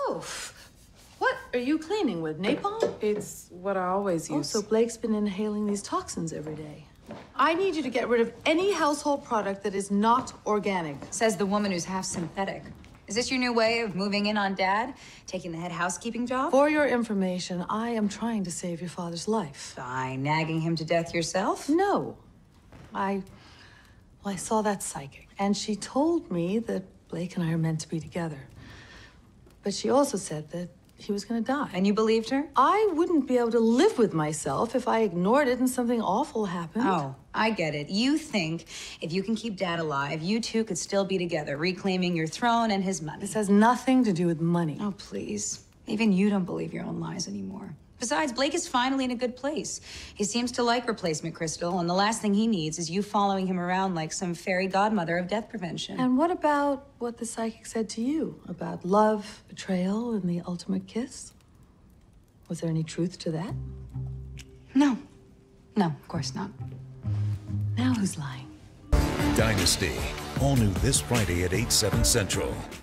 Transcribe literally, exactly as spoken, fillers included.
Oh, what are you cleaning with, napalm? It's what I always use. Oh, so Blake's been inhaling these toxins every day. I need you to get rid of any household product that is not organic. Says the woman who's half synthetic. Is this your new way of moving in on Dad? Taking the head housekeeping job? For your information, I am trying to save your father's life. By nagging him to death yourself? No. I... Well, I saw that psychic, and she told me that Blake and I are meant to be together. But she also said that he was gonna die. And you believed her? I wouldn't be able to live with myself if I ignored it and something awful happened. Oh, I get it. You think if you can keep Dad alive, you two could still be together, reclaiming your throne and his money. This has nothing to do with money. Oh, please. Even you don't believe your own lies anymore. Besides, Blake is finally in a good place. He seems to like replacement Crystal, and the last thing he needs is you following him around like some fairy godmother of death prevention. And what about what the psychic said to you about love, betrayal, and the ultimate kiss? Was there any truth to that? No. No, of course not. Now who's lying? Dynasty, all new this Friday at eight, seven Central.